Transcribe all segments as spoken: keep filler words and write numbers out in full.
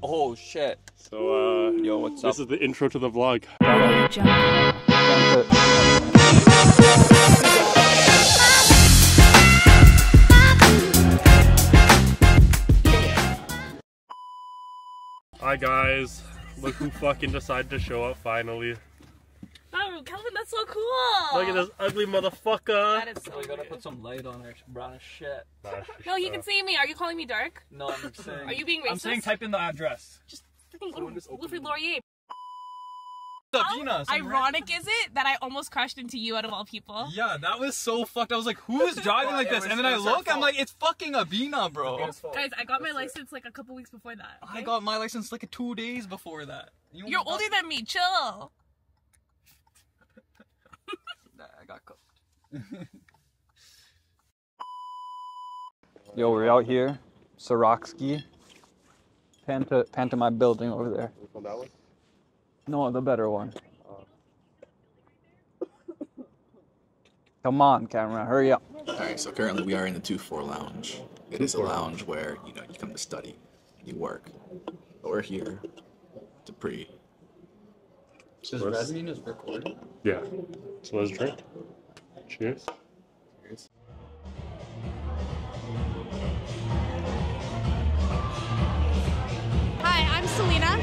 Oh shit. So, uh, yo, what's this up? This is the intro to the vlog. Hi guys, look who fucking decided to show up finally. Oh, Kelvin, that's so cool! Look at this ugly motherfucker. That is so We gotta weird. put some light on her. She's brown as shit. Nah, No, you can see me. Are you calling me dark? No, I'm saying. Are you being racist? I'm saying type in the address. Just freaking Wilfrid Laurier. How ironic is it that I almost crashed into you out of all people? Yeah, that was so fucked. I was like, who is driving like this? And then I look, I'm like, it's fucking Abina, bro. Guys, I got my license like a couple weeks before that. Okay? I got my license like two days before that. You You're older than me, chill. I got cooked. Yo, we're out here, Soroksky, Panta, Pantomime building over there. That one? No, the better one. Come on, camera, hurry up. Alright, so currently we are in the two four lounge. It is a lounge where, you know, you come to study, you work. But we're here to pre. Does that mean it's recording? Yeah. So let's drink. Cheers. Cheers. Hi, I'm Selena.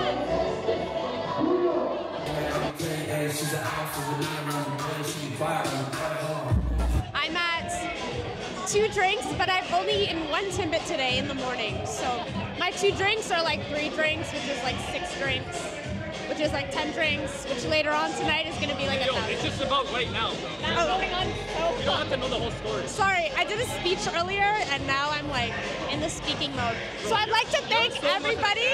I'm at two drinks, but I've only eaten one Timbit today in the morning. So my two drinks are like three drinks, which is like six drinks, which is like ten drinks, which later on tonight is going to be like a thousand. It's just about right now, bro. That's going on so You don't have to know the whole story. Sorry, I did a speech earlier, and now I'm like in the speaking mode. So I'd like to thank everybody.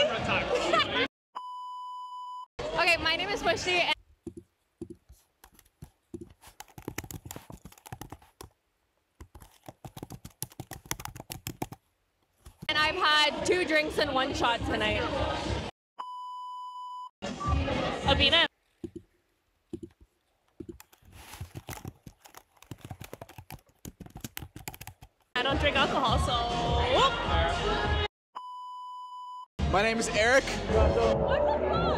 Okay, my name is Wishy. And And I've had two drinks and one shot tonight. Abina. I don't drink alcohol, so. My name is Eric. What the fuck?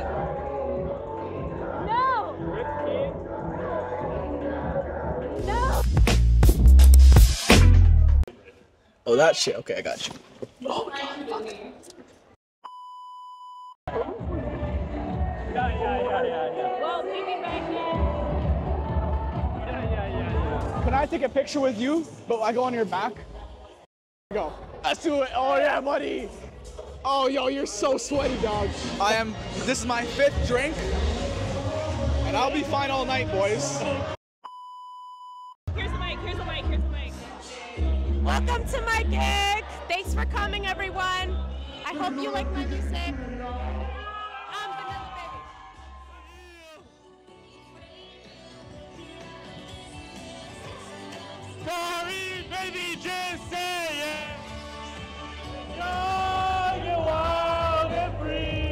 No! No! Oh, that shit. Okay, I got you. Oh, God, fuck. Well, maybe back Can I take a picture with you, but I go on your back? Go. Let's do it. Oh, yeah, buddy. Oh, yo, you're so sweaty, dog. I am, this is my fifth drink, and I'll be fine all night, boys. Here's the mic, here's the mic, here's the mic. Welcome to my gig. Thanks for coming, everyone. I hope you like my music. Um, Vanilla Baby. Sorry, baby, just say it. Young and wild and free.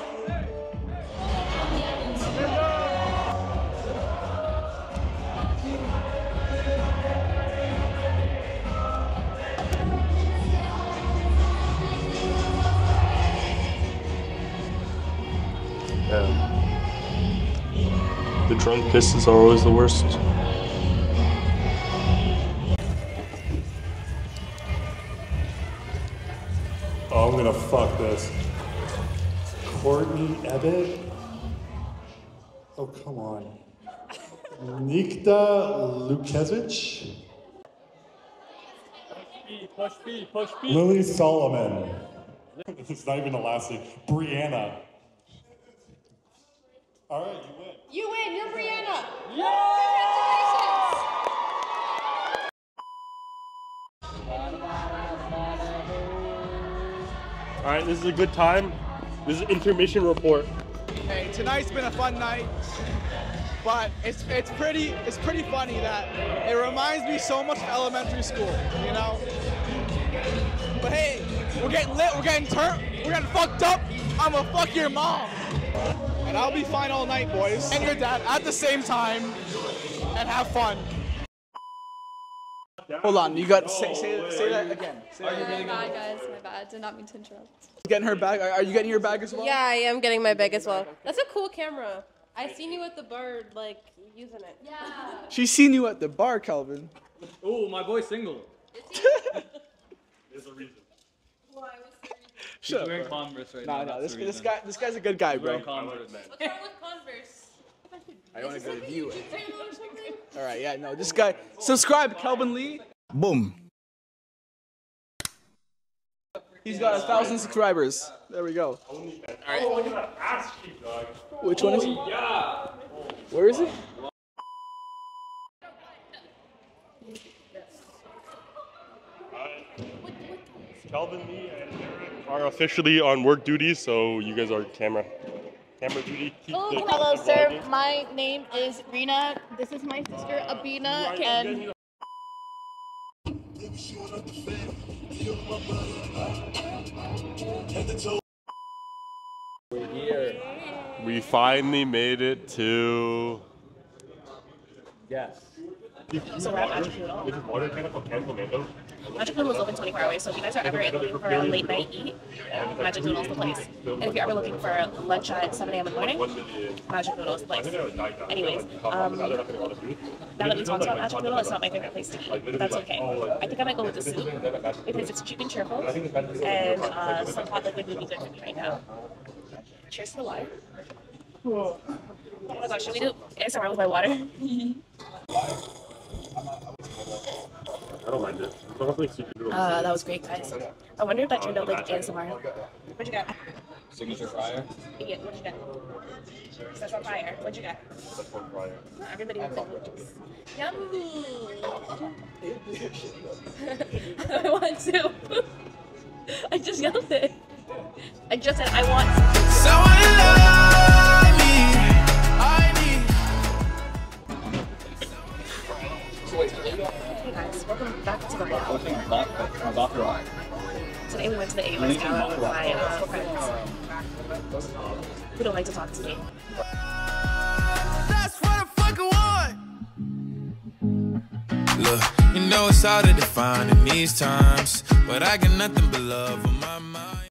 Yeah. The drunk pisses are always the worst. Oh, I'm gonna fuck this. Courtney Ebbett? Oh, come on. Nikta Lukezic? Push B, push B. Lily Solomon. It's not even a last name. Brianna. All right, you win. You win. You're Brianna. All right, this is a good time. This is intermission report. Hey, tonight's been a fun night, but it's it's pretty it's pretty funny that it reminds me so much of elementary school, you know. But hey, we're getting lit, we're getting turned, we're getting fucked up. I'ma fuck your mom, and I'll be fine all night, boys, and your dad at the same time, and have fun. Yeah. Hold on, you got say say, say that again. Say that again. My bad, guys. My bad. Did not mean to interrupt. Getting her bag. Are are you getting your bag as well? Yeah, I am getting my bag as well. That's a cool camera. I seen you with the bird, like, using it. Yeah. She's seen you at the bar, Kelvin. Oh, my boy's single. There's a reason. Shut up, He's wearing bro. Converse right Nah, now. nah. that's This the this reason. guy this guy's a good guy, He's wearing bro. Converse. What's wrong with Converse? I want to go to view it. All right, yeah, no, this guy. Subscribe, Kelvin Lee. Boom. He's got a thousand subscribers. There we go. Oh, look at that ass cheek, dog. Which one is he? Yeah. Where is he? Calvin Lee and Aaron are officially on work duty, so you guys are camera camera duty. Keep Oh, the- hello, keep sir. vlogging. My name is Rena. This is my sister, Abina, and We finally made it to. Yes. so we're at Magic Noodle. This is water kind of canned tomato. Magic Noodle is open twenty-four hours, so if you guys are ever looking for a late night eat, Magic Noodle is the place. And if you're ever looking for lunch at seven a m in the morning, Magic Noodle is the place. Anyways, um, now that we talked about Magic Noodle, it's not my favorite place to eat, but that's okay. I think I might go with the soup because it's cheap and cheerful, and uh, some hot liquid would be good for me right now. Cheers to the water. Oh my gosh, should we do A S M R with my water? I don't mind it. I don't think secret noodles. Uh, that was great, guys. I wonder if that turned out like A S M R. What'd you get? Signature fryer. Yeah, what'd you get? That's on fire. What'd you get? That's one fryer. Everybody with emojis. Yummy! I want to. I just yelled it. I just said I want to. Someone love me. I need. Hey guys, welcome back to the vlog. Today we went to the A W S Gala with my uh, friends who don't like to talk to me. That's what I fucking want. Look, you know it's hard to define in these times, but I got nothing but love on my mind.